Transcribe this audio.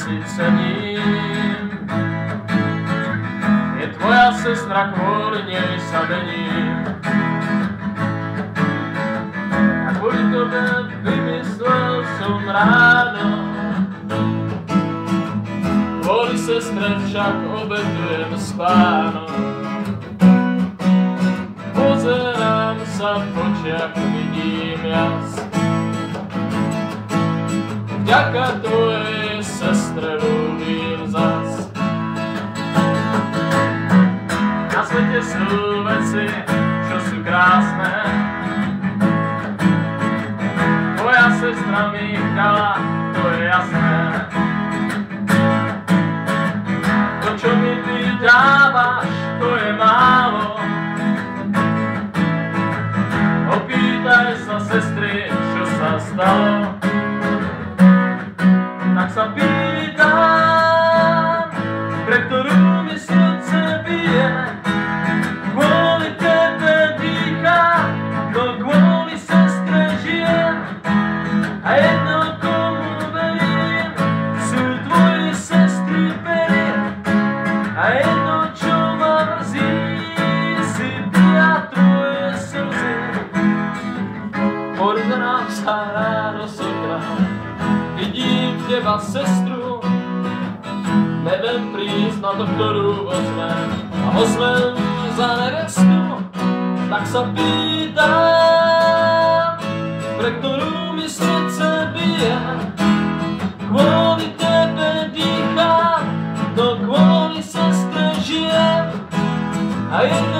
si cením. Je tvoja sestra, kvôli nej sa vením. A kvôli tebe vymyslel som ráno, kvôli sestre však obetujem spánok. Pozerám sa v očiach, vidím jas. Vďaka tvojej sestre ľúbim zas. Na svete sú veci, čo sú krásne. Tvoja sestra mi ich dala, to je jasné. To, čo mi ty dávaš, to je málo. Opýtaj sa sestry, čo sa stalo. Tak sa pýtam, pre ktorú mi srdce bije. Kvôli tebe dýcham, no kvôli sestre žijem. A jedno, komu verím, sú tvoje sestry perie. A jedno, čo ma mrzí, si ty a tvoje slzy. Pozerám sa ráno z okna, vidím teba, sestru, neviem prísť na to, ktorú ozvem. A ozvem za nevestu, tak sa pýtam, pre ktorú mi srdce bije. Kvôli tebe dýcham, no kvôli sestre žijem. A je